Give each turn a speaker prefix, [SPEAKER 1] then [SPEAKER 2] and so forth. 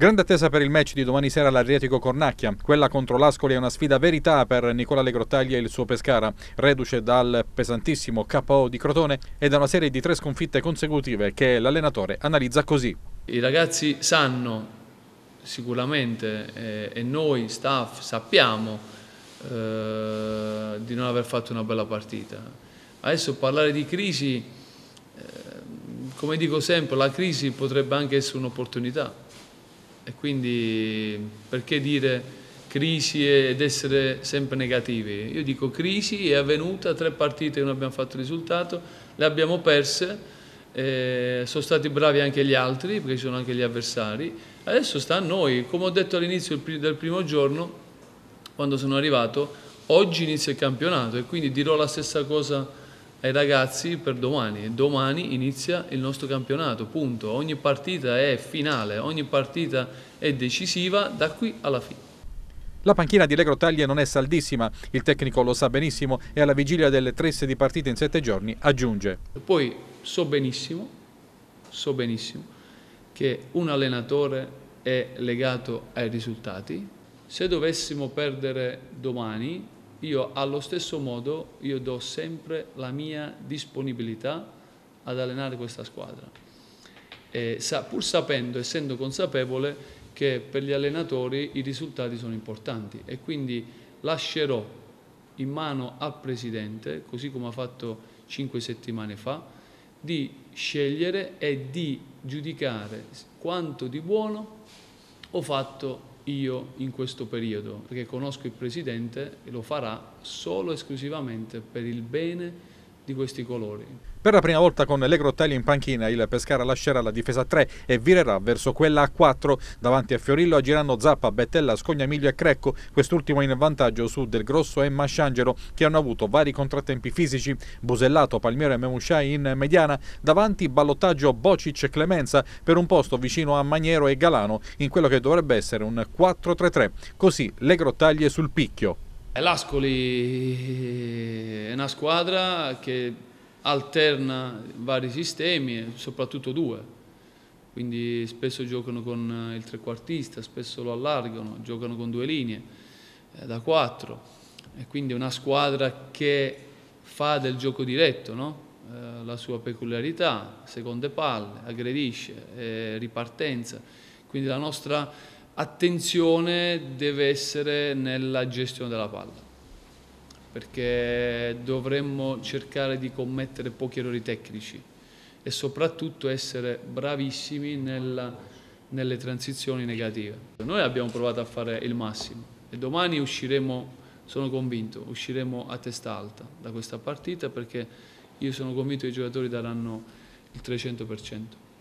[SPEAKER 1] Grande attesa per il match di domani sera all'Adriatico Cornacchia. Quella contro l'Ascoli è una sfida verità per Nicola Legrottaglia e il suo Pescara, reduce dal pesantissimo KO di Crotone e da una serie di 3 sconfitte consecutive che l'allenatore analizza così.
[SPEAKER 2] I ragazzi sanno sicuramente e noi staff sappiamo di non aver fatto una bella partita. Adesso parlare di crisi, come dico sempre, la crisi potrebbe anche essere un'opportunità. E quindi perché dire crisi ed essere sempre negativi? Io dico crisi è avvenuta, 3 partite che non abbiamo fatto risultato, le abbiamo perse, sono stati bravi anche gli altri perché ci sono anche gli avversari, adesso sta a noi, come ho detto all'inizio del primo giorno, quando sono arrivato, oggi inizia il campionato e quindi dirò la stessa cosa ai ragazzi per domani. Domani inizia il nostro campionato, punto. Ogni partita è finale, ogni partita è decisiva da qui alla fine.
[SPEAKER 1] La panchina di Legrottaglia non è saldissima, il tecnico lo sa benissimo e alla vigilia delle 3 di partite in 7 giorni aggiunge.
[SPEAKER 2] Poi so benissimo che un allenatore è legato ai risultati. Se dovessimo perdere domani, io allo stesso modo do sempre la mia disponibilità ad allenare questa squadra, pur sapendo, essendo consapevole che per gli allenatori i risultati sono importanti e quindi lascerò in mano al Presidente, così come ha fatto 5 settimane fa, di scegliere e di giudicare quanto di buono ho fatto io in questo periodo, perché conosco il Presidente e lo farà solo e esclusivamente per il bene di questi colori.
[SPEAKER 1] Per la prima volta con Legrottaglia in panchina il Pescara lascerà la difesa a 3 e virerà verso quella a 4. Davanti a Fiorillo agiranno Zappa, Bettella, Scognamiglio e Crecco, quest'ultimo in vantaggio su Del Grosso e Masciangelo che hanno avuto vari contrattempi fisici. Busellato, Palmiero e Memusciai in mediana, davanti ballottaggio Bocic e Clemenza per un posto vicino a Maniero e Galano in quello che dovrebbe essere un 4-3-3. Così Legrottaglia sul picchio.
[SPEAKER 2] L'Ascoli è una squadra che alterna vari sistemi, soprattutto 2, quindi spesso giocano con il trequartista, spesso lo allargano, giocano con 2 linee da 4 e quindi è una squadra che fa del gioco diretto, no? La sua peculiarità, seconde palle, aggredisce, ripartenza, quindi la nostra attenzione deve essere nella gestione della palla, perché dovremmo cercare di commettere pochi errori tecnici e soprattutto essere bravissimi nelle transizioni negative. Noi abbiamo provato a fare il massimo e domani usciremo, sono convinto, usciremo a testa alta da questa partita perché io sono convinto che i giocatori daranno il 300%.